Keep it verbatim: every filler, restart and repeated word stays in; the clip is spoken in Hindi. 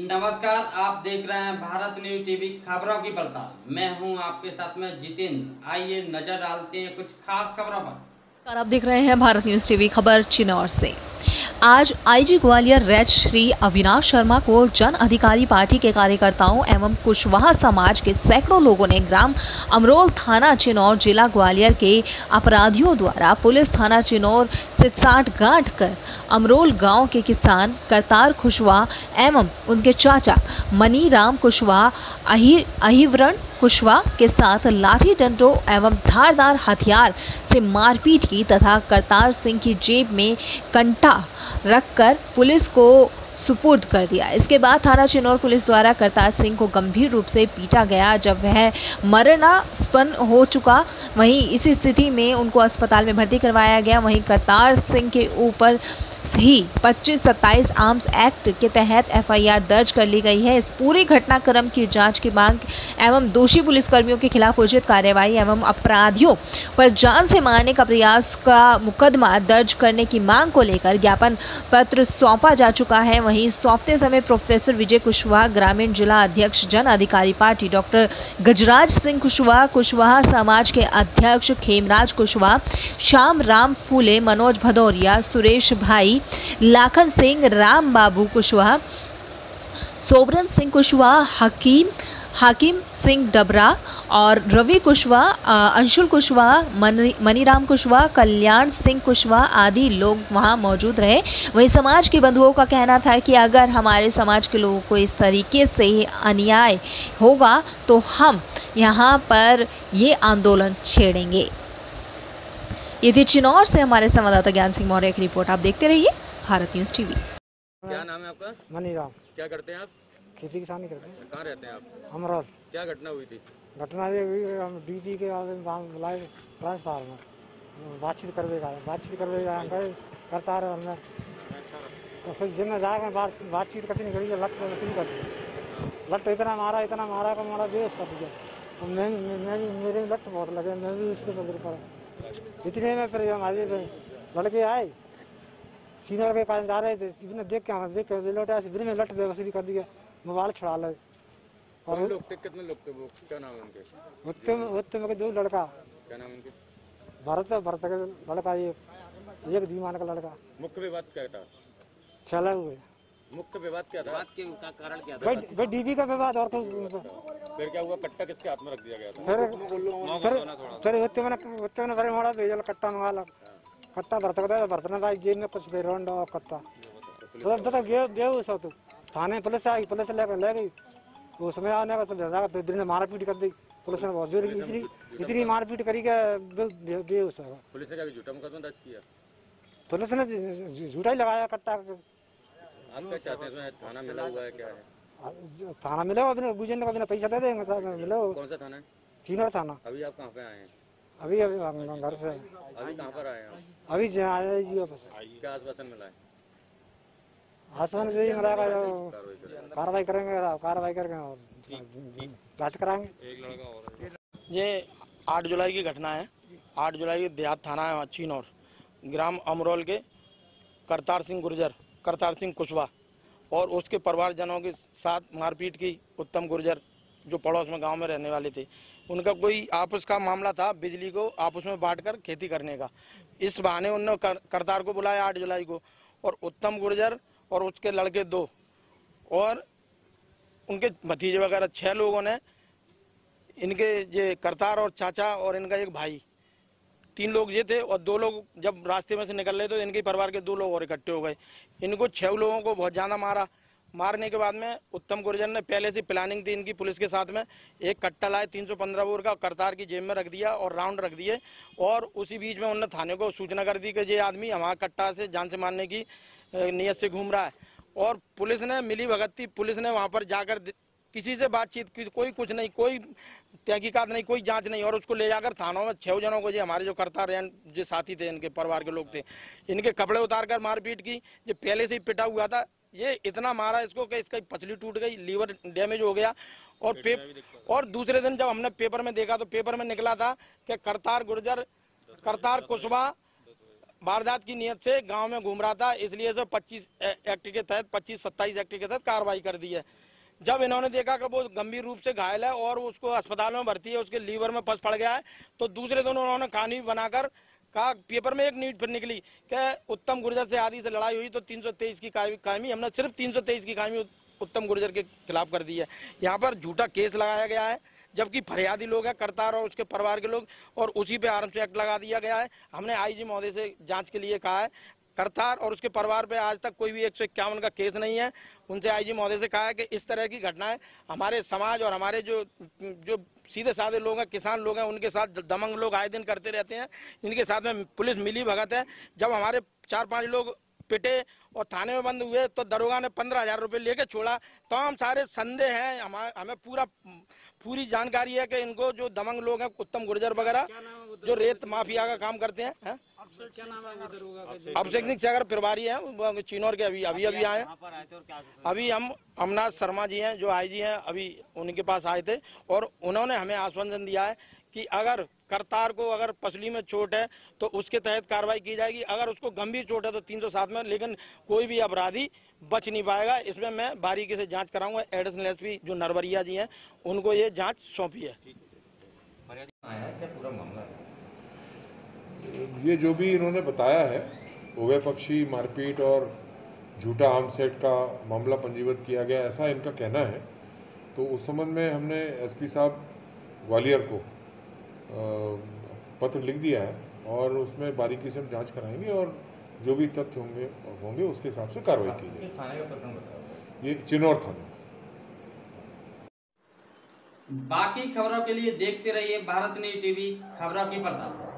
नमस्कार, आप देख रहे हैं भारत न्यूज टीवी खबरों की पड़ताल। मैं हूं आपके साथ में जितेंद्र। आइए नजर डालते हैं कुछ खास खबरों पर। आप देख रहे हैं भारत न्यूज टीवी खबर चिनौर से। आज आईजी ग्वालियर रेड श्री अविनाश शर्मा को जन अधिकारी पार्टी के कार्यकर्ताओं एवं कुशवाहा समाज के सैकड़ों लोगों ने ग्राम अमरोल थाना चिनौर जिला ग्वालियर के अपराधियों द्वारा पुलिस थाना चिनौर से साठ गांठ कर अमरोल गांव के किसान करतार कुशवाहा एवं उनके चाचा मनीराम कुशवाहा अहि अहिवरण कुशवाहा के साथ लाठी डंडों एवं धारदार हथियार से मारपीट की तथा करतार सिंह की जेब में कंटा रखकर पुलिस को सुपुर्द कर दिया। इसके बाद थाना चिनौर पुलिस द्वारा करतार सिंह को गंभीर रूप से पीटा गया। जब वह मरणासन्न हो चुका, वहीं इसी स्थिति में उनको अस्पताल में भर्ती करवाया गया। वहीं करतार सिंह के ऊपर ही पच्चीस सत्ताईस आर्म्स एक्ट के तहत एफआईआर दर्ज कर ली गई है। इस पूरी घटनाक्रम की जांच की मांग एवं दोषी पुलिसकर्मियों के खिलाफ उचित कार्रवाई एवं अपराधियों पर जान से मारने का प्रयास का मुकदमा दर्ज करने की मांग को लेकर ज्ञापन पत्र सौंपा जा चुका है। वहीं सौंपते समय प्रोफेसर विजय कुशवाहा, ग्रामीण जिला अध्यक्ष जन अधिकारी पार्टी डॉक्टर गजराज सिंह कुशवाहा, कुशवाहा समाज के अध्यक्ष खेमराज कुशवाहा, श्याम राम फूले, मनोज भदौरिया, सुरेश भाई, लाखन सिंह, राम बाबू कुशवाहा, सोबरन सिंह कुशवाहा, हकीम हाकिम सिंह डबरा और रवि कुशवाहा, अंशुल कुशवाहा, मनीराम कुशवाहा, कल्याण सिंह कुशवाहा आदि लोग वहां मौजूद रहे। वहीं समाज के बंधुओं का कहना था कि अगर हमारे समाज के लोगों को इस तरीके से अन्याय होगा तो हम यहां पर ये आंदोलन छेड़ेंगे। ये थी चिनौर से हमारे संवाददाता ज्ञान सिंह मौर्य की रिपोर्ट। आप देखते रहिए भारत न्यूज टीवी। क्या नाम है आपका? मनीराम। क्या करते हैं आप? खेती किसानी करते हैं। कहाँ रहते हैं आप? अमरोल। क्या घटना हुई थी? घटना ये हुई, हम डीपी के बुलाए ट्रांसफार में बातचीत करवे का बातचीत करवे का गए करता रहे हमने, तो फिर जिन जाकर बात बातचीत करती नहीं करी, लट शुरू कर दिया। लट इतना मारा इतना मारा का मारा बेस कर दिया। मैं मैं भी मेरे लट बहुत लगे, मैं भी उसके बदल पर इतने में फिर हमारे लड़के आए, सीनियर के पास जा रहे थे, इतने देख के हम देख के लौटे, फिर में लट बेबसी कर दिया, मोबाइल छुड़ा ले। और लोग थे, कितने लोग थे वो? क्या नाम है उनके? उत्तम उत्तम के दो लड़का। क्या नाम उनके? भरत भरत का लड़का, ये एक दीवान का लड़का। मुख्य विवाद क्या था? चला हुए मुख्य विवाद क्या था? के का कारण क्या था? भाई भाई डीबी का विवाद और कुछ। फिर क्या हुआ? कट्टा किसके हाथ में रख दिया गया था? फिर फिर उत्तम ने उत्तम ने बड़े मोड़ा भेजा कट्टा मंगा, कट्टा भरत का भरत ने भाई जेब में कुछ दे रोंड और कट्टा तो गे देव सब तो थाने पुलिस आई, पुलिस लेकर ले गई। उसमें आने का तो दिन मारपीट कर दी पुलिस ने, बहुत जोर इतनी इतनी मारपीट करी के बेहोश है। पुलिस ने क्या झूठा मुकदमा दर्ज किया? पुलिस ने झूठा ही लगाया कट्टा। आप क्या चाहते हैं? इसमें थाना मिला हुआ है क्या है? थाना मिला अभी गुजरने का, पैसा दे देंगे मिला। कौन सा थाना है? सीनियर थाना। अभी आप कहाँ पे आए हैं? अभी अभी घर से। अभी कहाँ पर आए हैं? अभी आया जी वापस। क्या आश्वासन मिला है? आसमान से ही मिला, कार्रवाई करेंगे, कार्रवाई करके जांच कराएंगे। ये आठ जुलाई की घटना है। आठ जुलाई की देहात थाना है चिनौर, ग्राम अमरोल के करतार सिंह गुर्जर, करतार सिंह कुशवाहा और उसके परिवारजनों के साथ मारपीट की उत्तम गुर्जर, जो पड़ोस में गांव में रहने वाले थे। उनका कोई आपस का मामला था, बिजली को आपस में बांटकर खेती करने का। इस बहाने उन्होंने कर, करतार को बुलाया आठ जुलाई को, और उत्तम गुर्जर और उसके लड़के दो और उनके भतीजे वगैरह छह लोगों ने, इनके ये करतार और चाचा और इनका एक भाई, तीन लोग ये थे, और दो लोग जब रास्ते में से निकल रहे तो इनके परिवार के दो लोग और इकट्ठे हो गए। इनको छह लोगों को बहुत ज़्यादा मारा। मारने के बाद में उत्तम गुर्जर ने पहले से प्लानिंग थी इनकी पुलिस के साथ में, एक कट्टा लाए तीन सौ पंद्रह बोर का, करतार की जेब में रख दिया और राउंड रख दिए, और उसी बीच में उन्होंने थाने को सूचना कर दी कि ये आदमी हमारा कट्टा से जान से मारने की नियत से घूम रहा है। और पुलिस ने मिली भगत थी, पुलिस ने वहाँ पर जाकर किसी से बातचीत की, कोई कुछ नहीं, कोई तहकीकात नहीं, कोई जांच नहीं, और उसको ले जाकर थानों में छह जनों को, जो हमारे जो करता रहे जो साथी थे, इनके परिवार के लोग थे, इनके कपड़े उतार कर मारपीट की। जो पहले से ही पिटा हुआ था, ये इतना मारा इसको कि इसका पसली टूट गई, लीवर डैमेज हो गया। और पेप और दूसरे दिन जब हमने पेपर में देखा तो पेपर में निकला था कि करतार गुर्जर, करतार कुशवाहा वारदात की नियत से गांव में घूम रहा था, इसलिए से पच्चीस एक्ट के तहत पच्चीस सत्ताईस एक्ट के तहत कार्रवाई कर दी है। जब इन्होंने देखा कि वो गंभीर रूप से घायल है और उसको अस्पताल में भर्ती है, उसके लीवर में पस पड़ गया है, तो दूसरे दिन उन्होंने कहानी बनाकर कहा, पेपर में एक न्यूज फिर निकली कि उत्तम गुर्जर से आदि से लड़ाई हुई तो तीन सौ तेईस की कायमी, हमने सिर्फ तीन सौ तेईस की कायमी उत्तम गुर्जर के खिलाफ कर दी है। यहाँ पर झूठा केस लगाया गया है, जबकि फरियादी लोग हैं करतार और उसके परिवार के लोग, और उसी पे आर्म्स एक्ट लगा दिया गया है। हमने आईजी महोदय से जांच के लिए कहा है, करतार और उसके परिवार पे आज तक कोई भी एक सौ इक्यावन का केस नहीं है। उनसे आईजी महोदय से कहा है कि इस तरह की घटनाएं हमारे समाज और हमारे जो जो सीधे साधे लोग हैं, किसान लोग हैं, उनके साथ दमंग लोग आए दिन करते रहते हैं। इनके साथ में पुलिस मिली भगत है। जब हमारे चार पाँच लोग पिटे और थाने में बंद हुए तो दरोगा ने पंद्रह हजार रुपये लेके छोड़ा। तो हम सारे संदेह हैं, हम, हमें पूरा पूरी जानकारी है कि इनको जो दमंग लोग हैं, उत्तम गुर्जर वगैरह जो रेत माफिया का काम करते हैं, है? अभिषेक सागर प्रभारी हैं चिनौर के, अभी अभी अभी आए। अभी हम अमनाथ शर्मा जी हैं जो आईजी हैं, अभी उनके पास आए थे और उन्होंने हमें आश्वासन दिया है कि अगर करतार को अगर पसली में चोट है तो उसके तहत कार्रवाई की जाएगी, अगर उसको गंभीर चोट है तो तीन सौ सात में, लेकिन कोई भी अपराधी बच नहीं पाएगा। इसमें मैं बारीकी से जांच कराऊंगा। एडिशनल एसपी जो नरवरिया जी हैं उनको ये जांच सौंपी है। ये जो भी इन्होंने बताया है, उभय पक्षी मारपीट और झूठा आर्म्स एक्ट का मामला पंजीबद्ध किया गया, ऐसा इनका कहना है। तो उस संबंध में हमने एसपी साहब ग्वालियर को पत्र लिख दिया है और उसमें बारीकी से हम जांच कराएंगे और जो भी तथ्य होंगे होंगे उसके हिसाब से कार्रवाई की जाएगी। थाने का प्रकरण बताओ। ये चिनौर थाना। बाकी खबरों के लिए देखते रहिए भारत न्यूज़ टीवी, खबरों की पड़ताल।